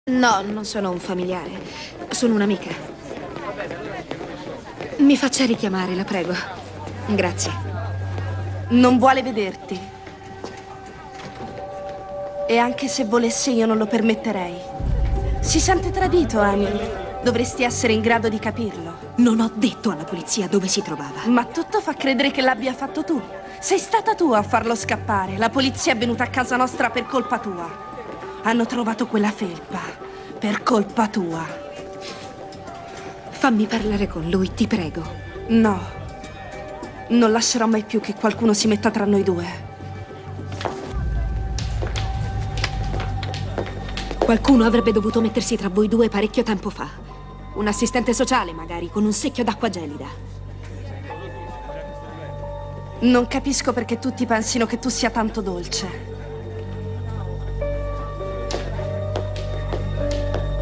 No, non sono un familiare. Sono un'amica. Mi faccia richiamare, la prego. Grazie. Non vuole vederti. E anche se volesse io non lo permetterei. Si sente tradito, Emily. Dovresti essere in grado di capirlo. Non ho detto alla polizia dove si trovava. Ma tutto fa credere che l'abbia fatto tu. Sei stata tu a farlo scappare. La polizia è venuta a casa nostra per colpa tua. Hanno trovato quella felpa per colpa tua. Fammi parlare con lui, ti prego. No. Non lascerò mai più che qualcuno si metta tra noi due. Qualcuno avrebbe dovuto mettersi tra voi due parecchio tempo fa. Un assistente sociale, magari, con un secchio d'acqua gelida. Non capisco perché tutti pensino che tu sia tanto dolce.